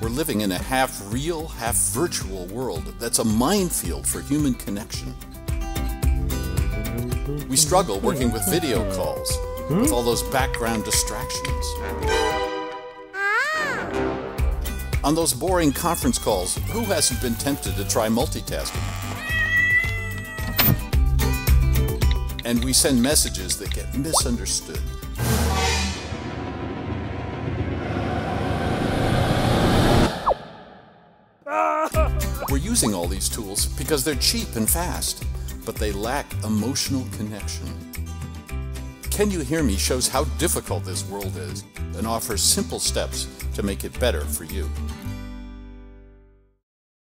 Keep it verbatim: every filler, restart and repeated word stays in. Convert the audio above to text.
We're living in a half-real, half-virtual world that's a minefield for human connection. We struggle working with video calls, with all those background distractions. On those boring conference calls, who hasn't been tempted to try multitasking? And we send messages that get misunderstood. We're using all these tools because they're cheap and fast, but they lack emotional connection. Can You Hear Me shows how difficult this world is and offers simple steps to make it better for you.